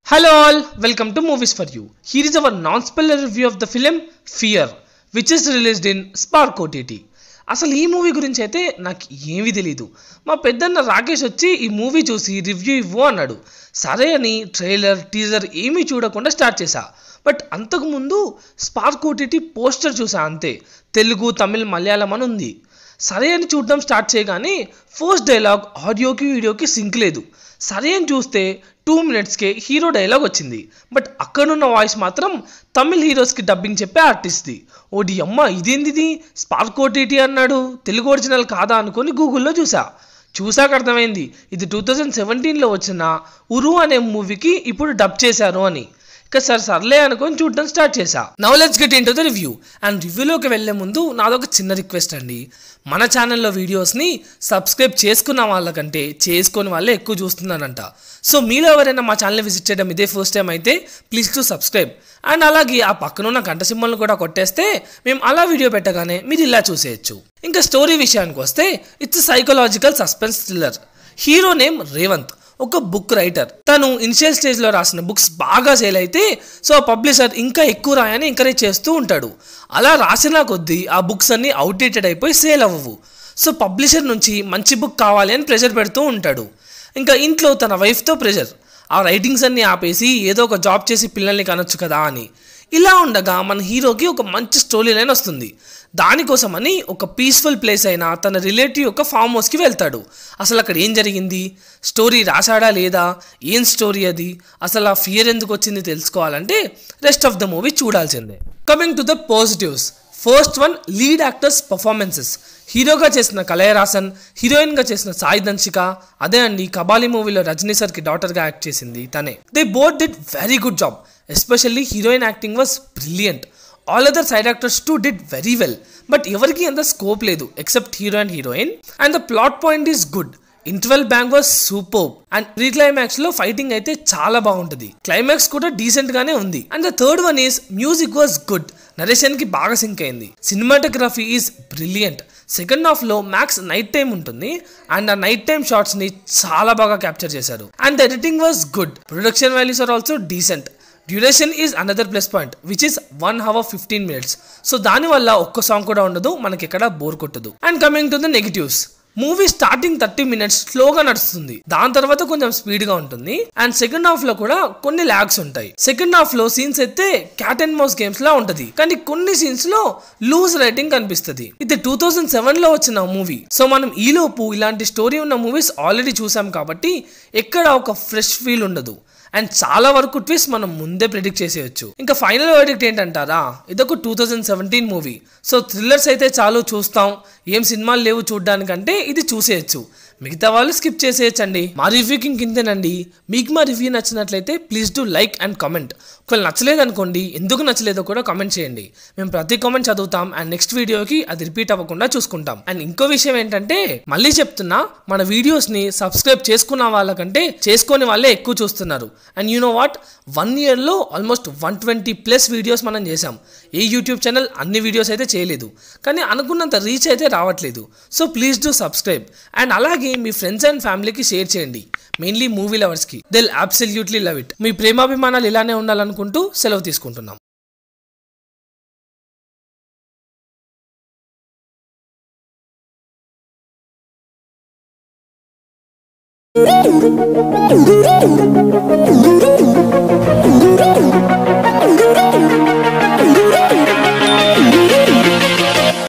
Hello all, welcome to Movies for You. Here is our non-spoiler review of the film Fear, which is released in Spark OTT. అసలు ఈ movie గురించి అయితే నాకు ఏమీ తెలీదు. మా పెద్దన్న రాకేష్ వచ్చి ఈ మూవీ చూసి రివ్యూ ఇవ్వు అన్నాడు. సరే అని ట్రైలర్ టీజర్ ఏమీ చూడకుండా స్టార్ట్ చేశా. బట్ అంతకుముందు స్పార్క్ ఓటీటీ పోస్టర్ చూసా అంతే. తెలుగు తమిళ్ మలయాళం అని ఉంది. సరే అని చూడడం స్టార్ట్ చేయగానే ఫస్ట్ డైలాగ్ ఆడియోకి వీడియోకి సింక్ లేదు. సరే అని చూస్తే 2 minutesకే హీరో డైలాగ్ వచ్చింది. బట్ అక్కడున్న వాయిస్ మాత్రం తమిళ్ హీరోస్కి డబ్బింగ్ చెప్పే ఆర్టిస్ట్ది. ఓడి అమ్మ ఇదేంటిది స్పార్క్ ఓటీటీ అన్నాడు, తెలుగు ఒరిజినల్ కాదా అనుకొని గూగుల్లో చూసాక అర్థమైంది ఇది 2017లో వచ్చిన ఉరు అనే మూవీకి ఇప్పుడు డబ్ చేశారు అని. ఇక సర్లే అనుకొని చూడడం స్టార్ట్ చేశా. Now let's get into the review. And రివ్యూలోకి వెళ్లే ముందు నాదొక చిన్న రిక్వెస్ట్ అండి. మన ఛానల్లో వీడియోస్ని సబ్స్క్రైబ్ చేసుకున్న వాళ్ళకంటే చేసుకుని వాళ్ళే ఎక్కువ చూస్తున్నారంట. సో మీలో ఎవరైనా మా ఛానల్ని విజిట్ చేయడం ఇదే ఫస్ట్ టైం అయితే ప్లీజ్ టు సబ్స్క్రైబ్. అండ్ అలాగే ఆ పక్కనున్న గంట సింబల్ని కూడా కొట్టేస్తే మేము అలా వీడియో పెట్టగానే మీరు ఇలా చూసేయచ్చు. ఇంకా స్టోరీ విషయానికి వస్తే it's psychological suspense thriller. Hero name Revanth, ఒక బుక్ రైటర్. తను ఇనిషియల్ స్టేజ్లో రాసిన బుక్స్ బాగా సేల్ అయితే సో పబ్లిషర్ ఇంకా ఎక్కువ రాయని ఎంకరేజ్ చేస్తూ ఉంటాడు. అలా రాసిన కొద్దీ ఆ బుక్స్ అన్నీ అవుట్డేటెడ్ అయిపోయి సేల్ అవ్వవు. సో పబ్లిషర్ నుంచి మంచి బుక్ కావాలి అని ప్రెషర్ పెడుతూ ఉంటాడు. ఇంకా ఇంట్లో తన వైఫ్తో ప్రెషర్, ఆ రైటింగ్స్ అన్నీ ఆపేసి ఏదో ఒక జాబ్ చేసి పిల్లల్ని కనొచ్చు కదా అని. ఇలా ఉండగా మన హీరోకి ఒక మంచి స్టోరీ లైన్ వస్తుంది. దానికోసమని ఒక పీస్ఫుల్ ప్లేస్ అయిన తన రిలేటివ్ యొక్క ఫామ్ హౌస్కి వెళ్తాడు. అసలు అక్కడ ఏం జరిగింది, స్టోరీ రాశాడా లేదా, ఏం స్టోరీ అది, అసలు ఆ ఫియర్ ఎందుకు వచ్చింది తెలుసుకోవాలంటే రెస్ట్ ఆఫ్ ద మూవీ చూడాల్సిందే. Coming to the positives, first one lead actors performances. హీరోగా చేసిన కలయరాసన్, హీరోయిన్గా చేసిన సాయి దంశిక, అదే అండి కబాలి మూవీలో రజనీ సర్కి డాటర్గా యాక్ట్ చేసింది తనే. They both did very good job. Especially heroine acting was brilliant. All other side actors too did very well. But ఎవరికి అంత స్కోప్ లేదు except hero and heroine. And the plot point is good. Interval bang was super. And pre climax లో fighting అయితే చాలా బాగుంటుంది. Climax కూడా decent గానే ఉంది. And the third one is music was good. Narration కి బాగా సింక్ అయింది. Cinematography is brilliant. Second half లో మ్యాక్స్ నైట్ టైం ఉంటుంది అండ్ ఆ నైట్ టైం షాట్స్ ని చాలా బాగా క్యాప్చర్ చేశారు. And the editing was good. Production values are also decent. Duration is another plus point which is 1 hour 15 minutes. So దానివల్ల ఒక్క song కూడా ఉండదు, మనకి ఎక్కడ బోర్ కొట్టదు. And coming to the negatives, movie starting 30 minutes స్లోగా నడుస్తుంది. దాని తర్వాత కొంచెం స్పీడ్ గా ఉంటుంది. అండ్ సెకండ్ హాఫ్ లో కూడా కొన్ని లాగ్స్ ఉంటాయి. సెకండ్ హాఫ్ లో సీన్స్ అయితే క్యాట్ అండ్ మౌస్ గేమ్స్ లా ఉంటది, కానీ కొన్ని సీన్స్ లో లూజ్ రైటింగ్ కనిపిస్తుంది. ఇది 2007 లో వచ్చిన మూవీ. సో మనం ఈలోపు ఇలాంటి స్టోరీ ఉన్న మూవీస్ ఆల్రెడీ చూసాం కాబట్టి ఎక్కడ ఒక ఫ్రెష్ ఫీల్ ఉండదు. అండ్ చాలా వరకు ట్విస్ట్ మనం ముందే ప్రిడిక్ట్ చేసేయచ్చు. ఇంకా ఫైనల్ వర్డిక్ట్ ఏంటంటారా, ఇదొక 2017 మూవీ. సో థ్రిల్లర్స్ అయితే చాలు చూస్తాం, ఏం సినిమాలు లేవు చూడడానికంటే ఇది చూసేయచ్చు. మిగతా వాళ్ళు స్కిప్ చేసేయచ్చండి. మా రివ్యూకి ఇంతేనండి. మీకు మా రివ్యూ నచ్చినట్లయితే please do like and comment. ఒకవేళ నచ్చలేదనుకోండి, ఎందుకు నచ్చలేదో కూడా కామెంట్ చేయండి. మేము ప్రతి కామెంట్ చదువుతాం అండ్ నెక్స్ట్ వీడియోకి అది రిపీట్ అవ్వకుండా చూసుకుంటాం. అండ్ ఇంకో విషయం ఏంటంటే మళ్ళీ చెప్తున్నా, మన వీడియోస్ని సబ్స్క్రైబ్ చేసుకున్న వాళ్ళకంటే చేసుకునే వాళ్ళే ఎక్కువ చూస్తున్నారు. అండ్ యూ నో వాట్, 1 yearలో ఆల్మోస్ట్ 120+ వీడియోస్ మనం చేసాం. ఏ యూట్యూబ్ ఛానల్ అన్ని వీడియోస్ అయితే చేయలేదు, కానీ అనుకున్నంత రీచ్ అయితే రావట్లేదు. So please do subscribe. And అలాగే మీ ఫ్రెండ్స్ అండ్ ఫ్యామిలీకి షేర్ చేయండి, మెయిన్లీ మూవీ లవర్స్కి. They will absolutely love it. మీ ప్రేమాభిమానాలు ఇలానే ఉండాలనుకుంటూ సెలవు తీసుకుంటున్నాం.